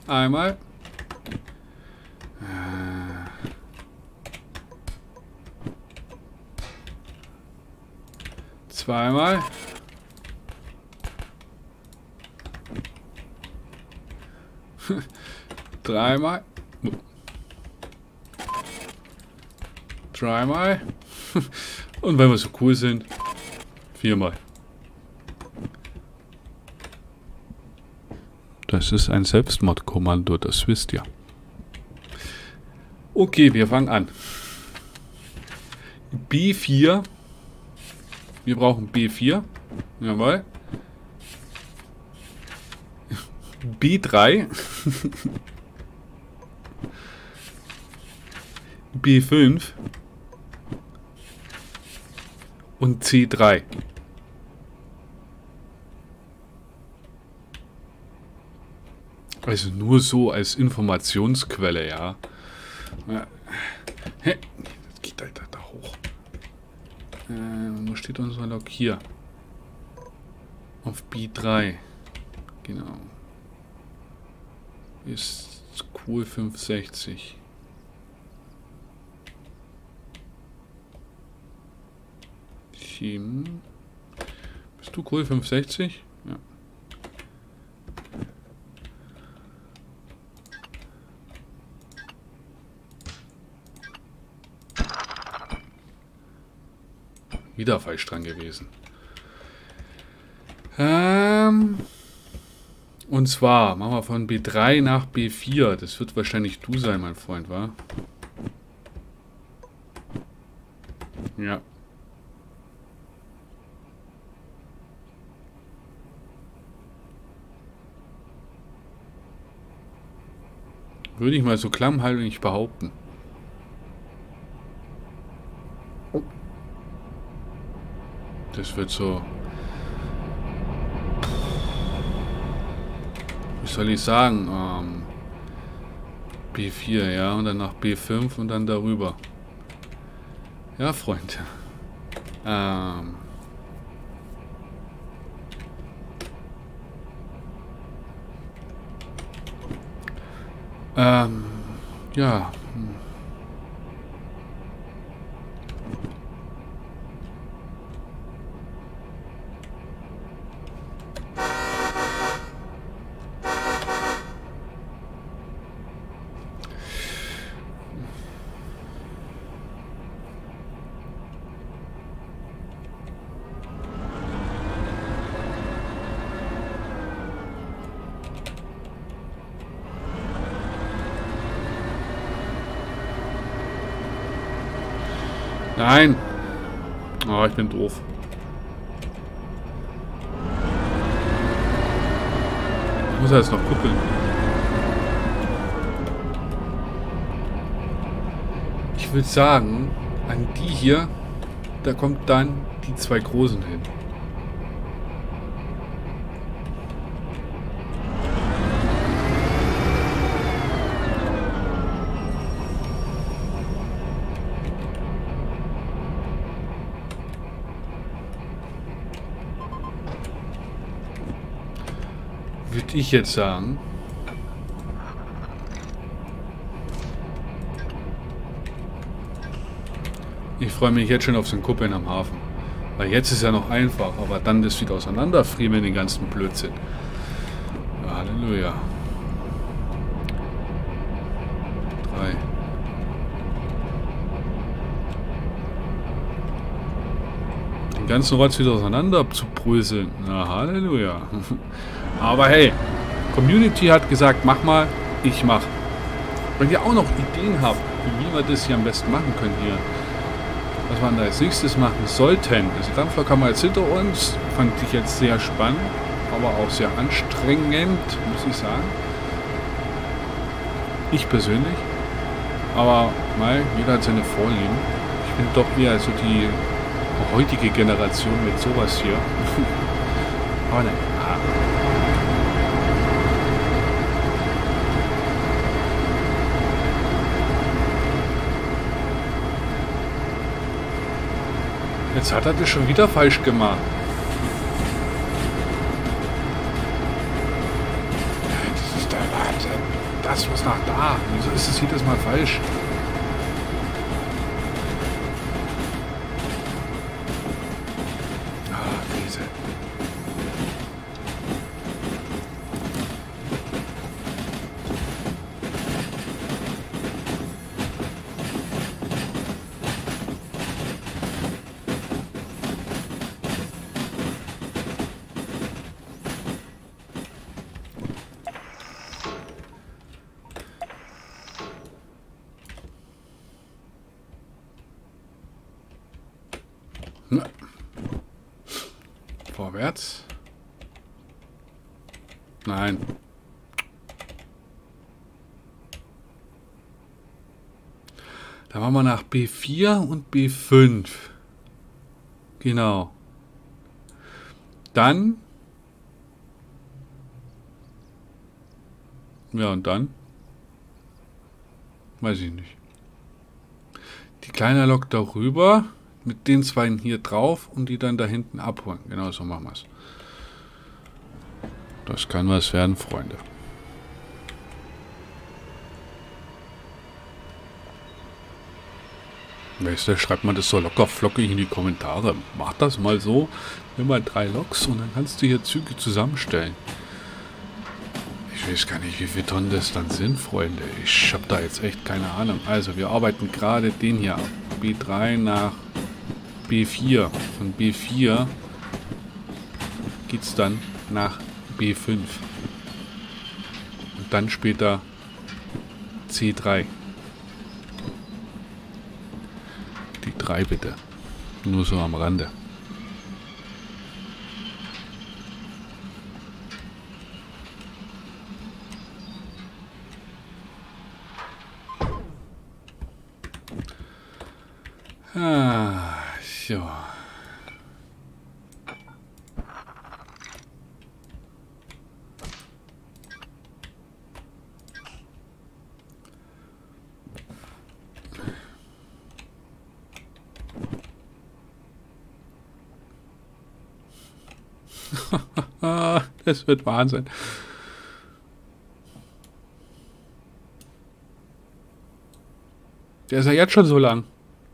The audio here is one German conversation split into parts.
Einmal. Zweimal. Dreimal. Dreimal. Und wenn wir so cool sind, viermal. Das ist ein Selbstmordkommando, das wisst ihr. Okay, wir fangen an. B4. Wir brauchen B4. Jawohl. B3. B5. Und C3. Also nur so als Informationsquelle, ja. Hä? Das geht da hoch. Wo steht unser Log? Hier. Auf B3. Genau. Ist cool 560. Bist du cool 560? Ja. Wieder falsch dran gewesen. Und zwar machen wir von B3 nach B4. Das wird wahrscheinlich du sein, mein Freund, wa? Ja. Würde ich mal so klammheimlich behaupten. Das wird so... Wie soll ich sagen? B4, ja, und dann nach B5 und dann darüber. Ja, Freunde. Ja. Nein. Oh, ich bin doof. Ich muss jetzt noch kuppeln. Ich würde sagen, an die hier, da kommt dann die zwei großen hin. Würde ich jetzt sagen. Ich freue mich jetzt schon auf den Kuppeln am Hafen. Weil jetzt ist ja noch einfach, aber dann das wieder auseinanderfriemeln, den ganzen Blödsinn. Ja, Halleluja. 3. Den ganzen Rotz wieder auseinander zu bröseln. Na, Halleluja. Aber hey, Community hat gesagt, mach mal, ich mach. Wenn ihr auch noch Ideen habt, wie wir das hier am besten machen können hier, was wir da als nächstes machen sollten. Also Dampflok haben wir jetzt hinter uns, fand ich jetzt sehr spannend, aber auch sehr anstrengend, muss ich sagen. Ich persönlich. Aber mal, jeder hat seine Vorlieben. Ich bin doch eher so die heutige Generation mit sowas hier. Aber nein. Jetzt hat er das schon wieder falsch gemacht. Das ist der Wahnsinn. Das muss nach da. Wieso ist es jedes Mal falsch? Ah, Krise. Vorwärts. Nein. Da machen wir nach B4 und B5. Genau. Dann. Ja, und dann? Weiß ich nicht. Die kleine Lok darüber. Mit den zwei hier drauf und die dann da hinten abholen. Genau so machen wir es. Das kann was werden, Freunde. Weißt du, schreibt man das so locker flockig in die Kommentare. Mach das mal so. Nimm mal 3 Loks und dann kannst du hier Züge zusammenstellen. Ich weiß gar nicht, wie viele Tonnen das dann sind, Freunde. Ich habe da jetzt echt keine Ahnung. Also, wir arbeiten gerade den hier ab. B3 nach B4. Von B4 geht es dann nach B5. Und dann später C3. Die 3 bitte. Nur so am Rande. Ah, so. Das wird Wahnsinn. Der ist ja jetzt schon so lang.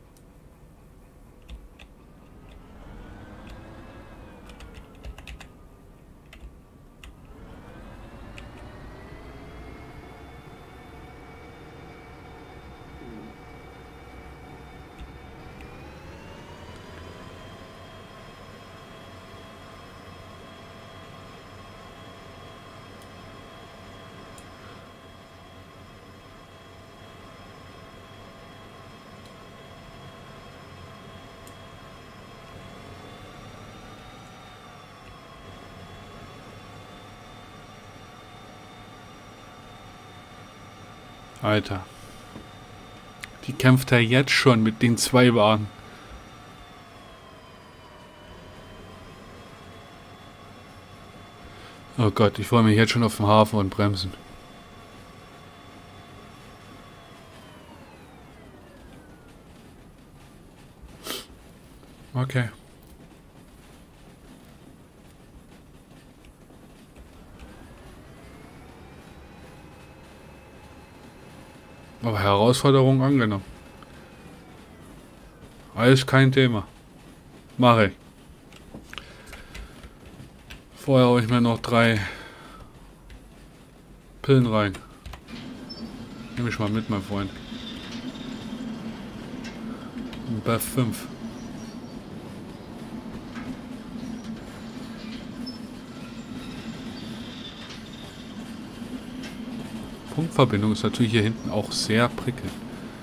Alter. Die kämpft ja jetzt schon mit den 2 Wagen. Oh Gott, ich freue mich jetzt schon auf den Hafen und bremsen. Okay. Aber Herausforderung angenommen. Alles kein Thema. Mache ich. Vorher haue ich mir noch 3 Pillen rein. Nehme ich mal mit, mein Freund. Und bei 5. Funkverbindung ist natürlich hier hinten auch sehr prickelnd.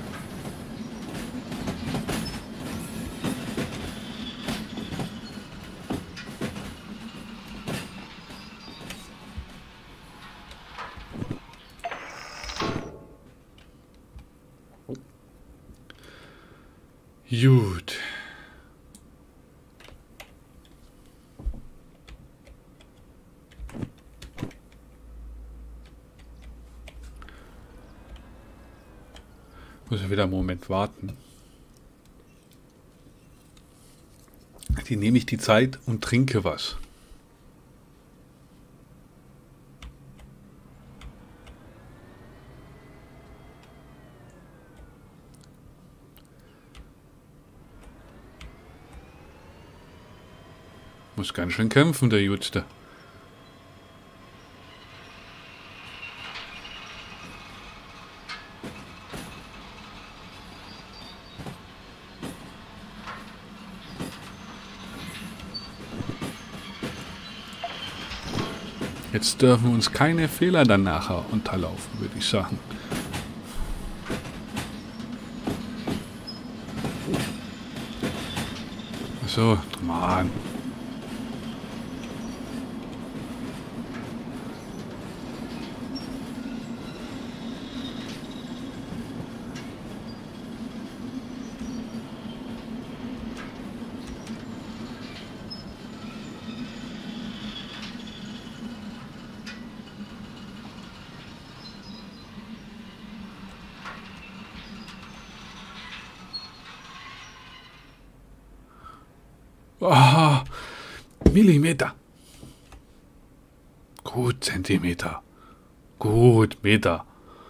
Gut. Muss ja wieder einen Moment warten. Die nehme ich die Zeit und trinke was. Muss ganz schön kämpfen, der Jutste. Jetzt dürfen uns keine Fehler dann nachher unterlaufen, würde ich sagen. So, Mann. Oh, Millimeter. Gut, Zentimeter. Gut, Meter.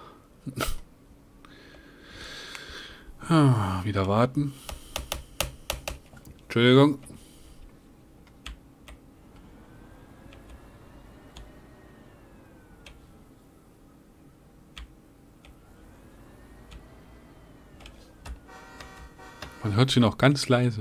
Wieder warten. Entschuldigung. Man hört sie noch ganz leise.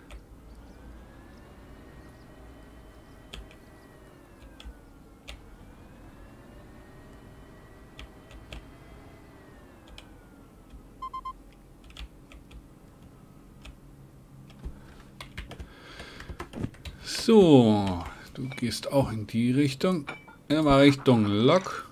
So, du gehst auch in die Richtung. Immer Richtung Lok.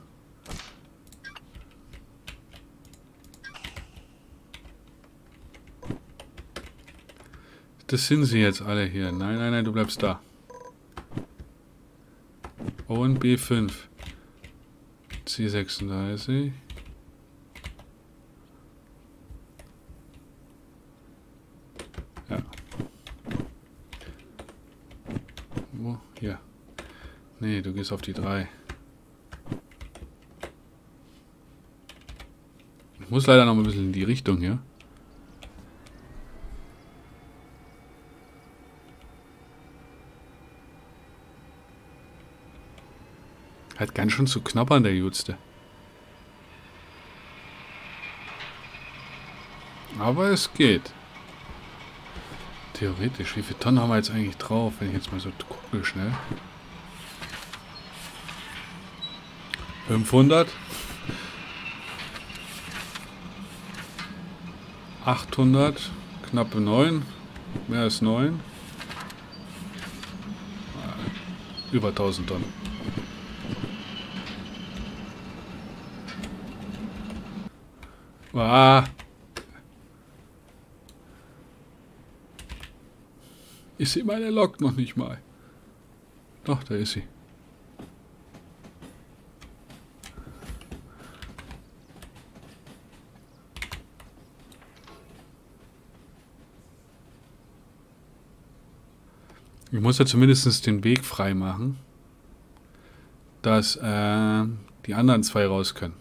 Das sind sie jetzt alle hier. Nein, nein, nein, du bleibst da. Und B5. C36. Ja. Wo? Hier. Nee, du gehst auf die 3. Ich muss leider noch ein bisschen in die Richtung hier. Hat ganz schön zu knabbern, der Jutste. Aber es geht. Theoretisch, wie viele Tonnen haben wir jetzt eigentlich drauf, wenn ich jetzt mal so gucke schnell. 500. 800. Knappe 9. Mehr als 9. Über 1000 Tonnen. Ah. Ich sehe meine Lok noch nicht mal. Doch, da ist sie. Ich muss ja zumindest den Weg frei machen, dass die anderen zwei raus können.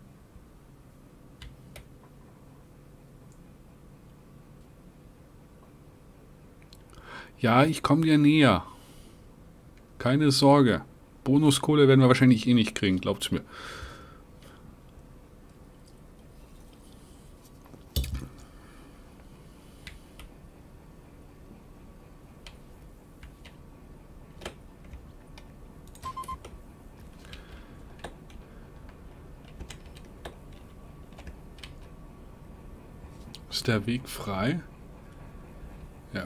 Ja, ich komme dir näher. Keine Sorge. Bonuskohle werden wir wahrscheinlich eh nicht kriegen, glaubt's mir. Ist der Weg frei? Ja.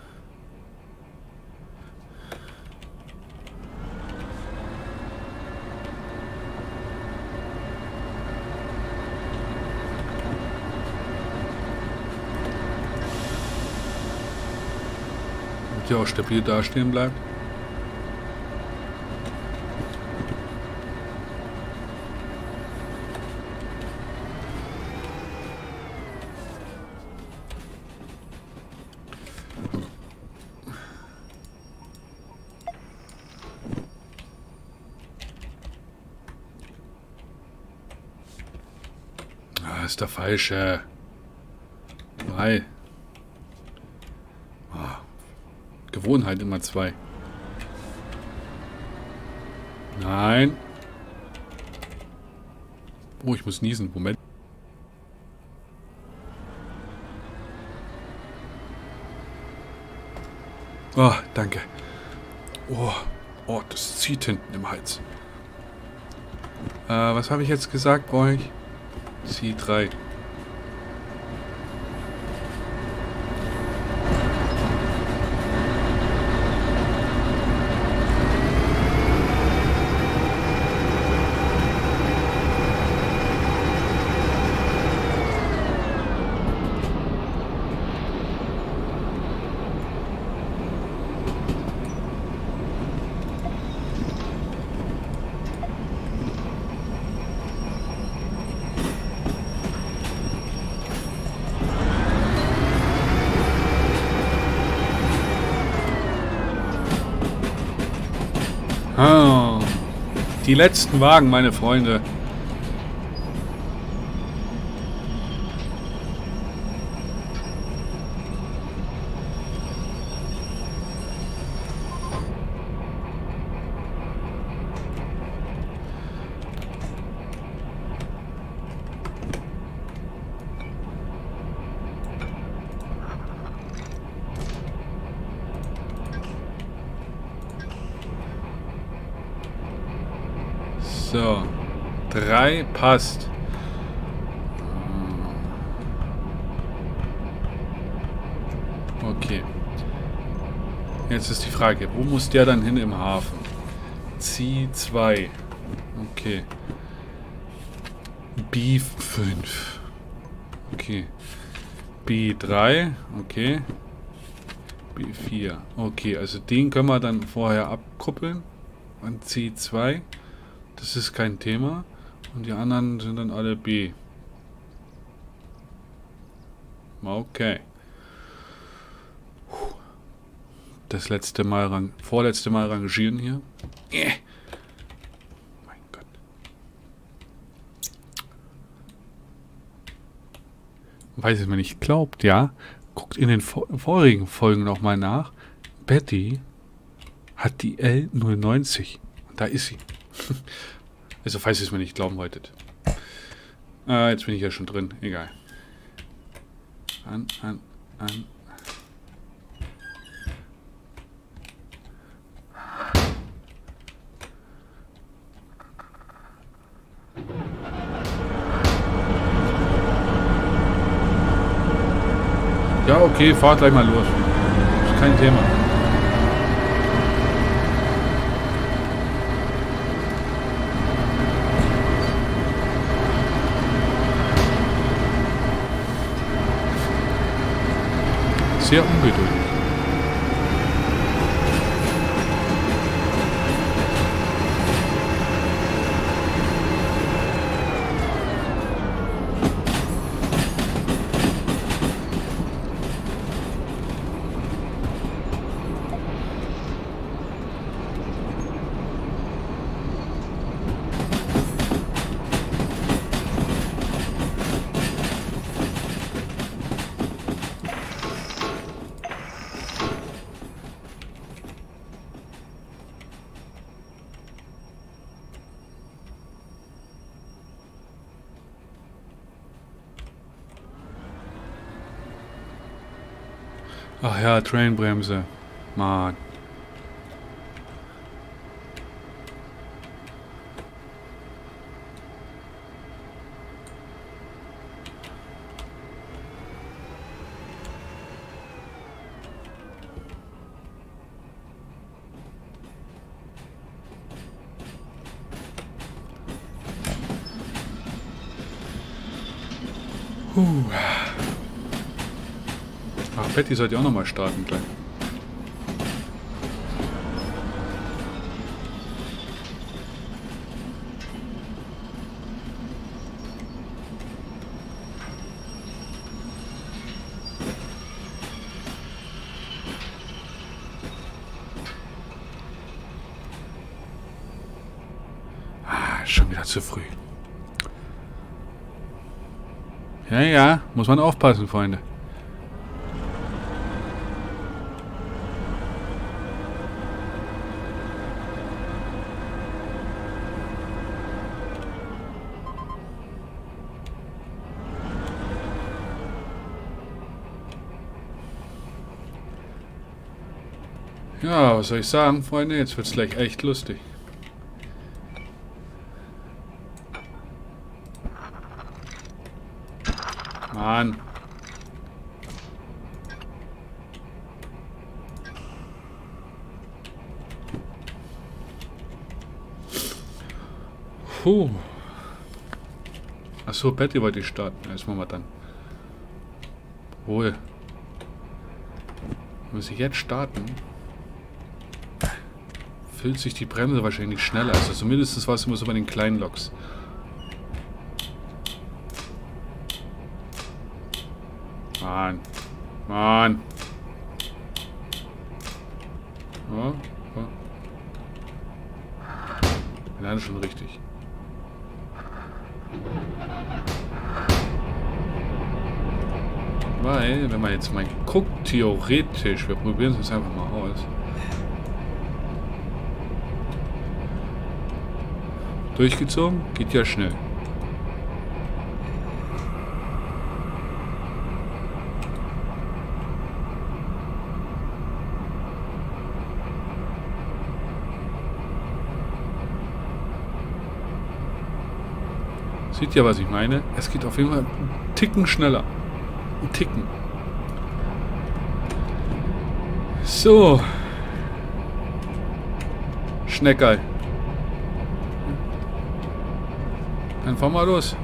Damit ihr auch stabil dastehen bleibt. Ist der falsche. Drei. Oh. Gewohnheit immer 2. Nein. Oh, ich muss niesen. Moment. Oh, danke. Oh, das zieht hinten im Hals. Was habe ich jetzt gesagt bei euch? C3. Oh, die letzten Wagen, meine Freunde. So, 3 passt. Okay. Jetzt ist die Frage, wo muss der dann hin im Hafen? C2. Okay. B5. Okay. B3. Okay. B4. Okay, also den können wir dann vorher abkuppeln. An C2. Das ist kein Thema. Und die anderen sind dann alle B. Okay. Das letzte Mal, vorletzte Mal rangieren hier. Mein Gott. Weil es mir nicht glaubt, ja. Guckt in den vorigen Folgen nochmal nach. Betty hat die L090. Und da ist sie. Also, falls ihr es mir nicht glauben wolltet. Jetzt bin ich ja schon drin. Egal. An. Ja, okay, fahrt gleich mal los. Ist kein Thema. Sehr ungeduldig. Ach ja, Trainbremse. Mann. Ach, Betty sollte auch nochmal starten gleich. Schon wieder zu früh. Ja, muss man aufpassen, Freunde. Ja, was soll ich sagen, Freunde? Jetzt wird es gleich echt lustig. Mann. Puh. Achso, Betty wollte ich starten. Jetzt machen wir dann. Wohl. Muss ich jetzt starten? Füllt sich die Bremse wahrscheinlich schneller. Also zumindest war es immer so bei den kleinen Loks. Mann. Mann. Ja, ja. Nein, schon richtig. Weil, wenn man jetzt mal guckt, theoretisch, wir probieren es jetzt einfach mal aus. Durchgezogen, geht ja schnell. Seht ihr, was ich meine? Es geht auf jeden Fall einen Ticken schneller. Ein Ticken. So. Schneckerl. Dann fahren wir los.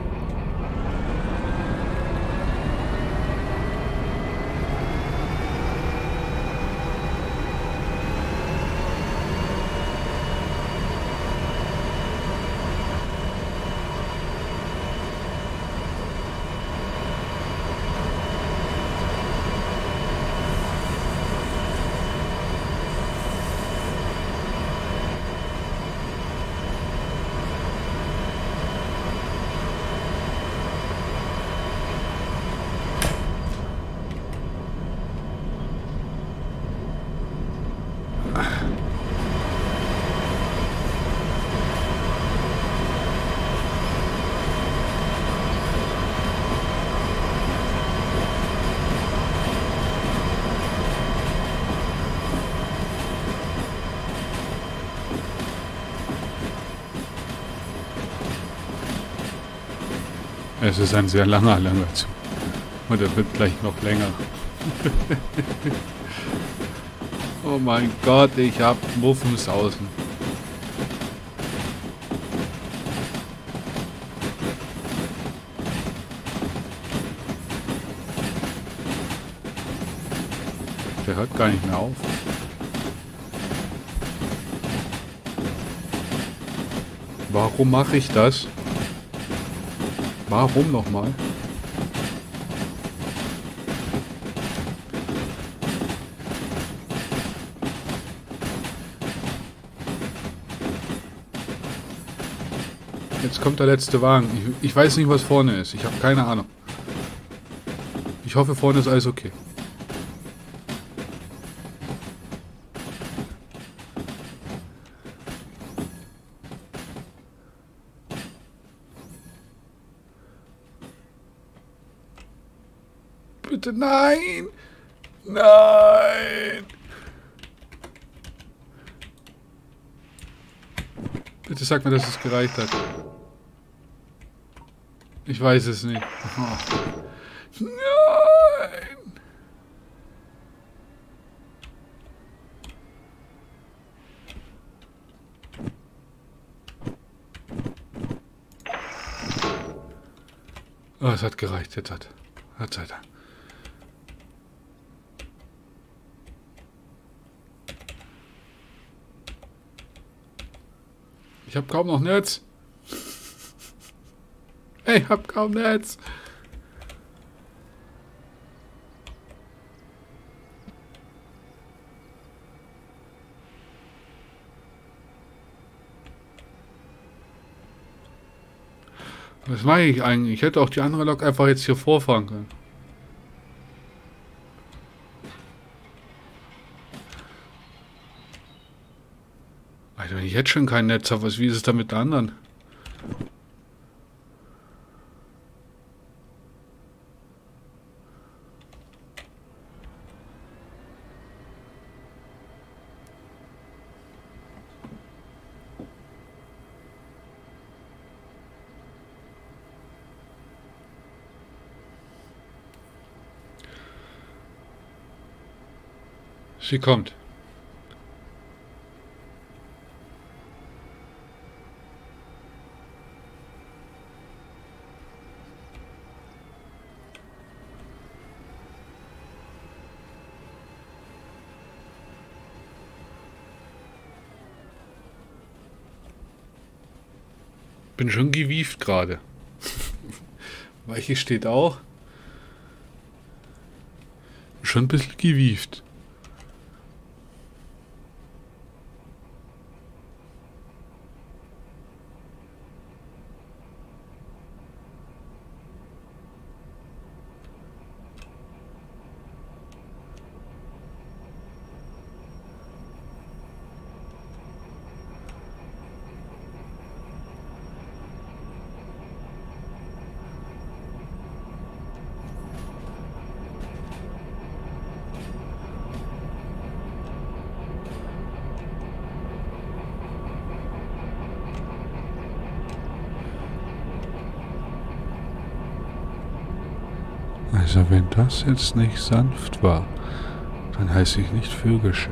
Es ist ein sehr langer Zug. Und er wird gleich noch länger. Oh mein Gott, ich hab Muffensausen. Der hört gar nicht mehr auf. Warum mache ich das? Warum nochmal? Jetzt kommt der letzte Wagen. Ich weiß nicht, was vorne ist. Ich habe keine Ahnung. Ich hoffe, vorne ist alles okay. Bitte nein! Nein! Bitte sag mir, dass es gereicht hat. Ich weiß es nicht. Oh. Nein! Oh, es hat gereicht. Jetzt hat. Gott sei Dank. Ich hab kaum noch Netz. Ich hab kaum Netz. Was mache ich eigentlich? Ich hätte auch die andere Lok einfach jetzt hier vorfahren können. Alter, wenn ich jetzt schon kein Netz habe, wie ist es dann mit der anderen? Sie kommt. Bin schon gewieft gerade. Weiche steht auch. Schon ein bisschen gewieft. Also wenn das jetzt nicht sanft war, dann heiße ich nicht Vögelsche.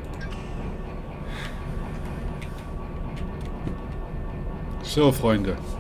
So, Freunde.